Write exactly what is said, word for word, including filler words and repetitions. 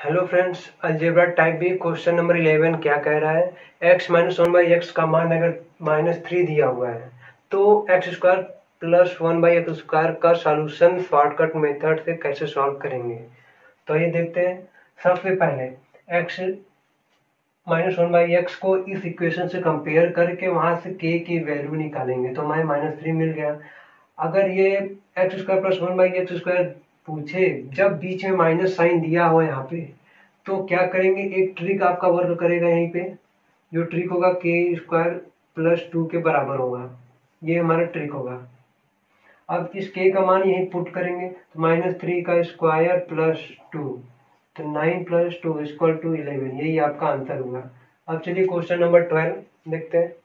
Hello friends, algebra type B question number eleven क्या कह रहा है। x minus one by x का मान अगर माइनस थ्री दिया हुआ है तो x square plus one by x square का सॉल्यूशन शॉर्टकट मेथड से कैसे सॉल्व करेंगे। तो ये देखते हैं। सबसे पहले x minus one by x को इस इक्वेशन से कंपेयर करके वहां से k की वैल्यू निकालेंगे तो हमें माइनस थ्री मिल गया। अगर ये x square plus one by x square पूछे जब बीच में माइनस साइन दिया हो यहाँ पे, तो क्या करेंगे, एक ट्रिक आपका वर्क करेगा यहीं पे। जो ट्रिक होगा के स्क्वायर प्लस टू के बराबर होगा, ये हमारा ट्रिक होगा। अब इस के का मान यहीं पुट करेंगे तो माइनस थ्री का स्क्वायर प्लस टू, तो nine plus two equal to eleven, यही आपका आंसर होगा। अब चलिए क्वेश्चन नंबर ट्वेल्व देखते हैं।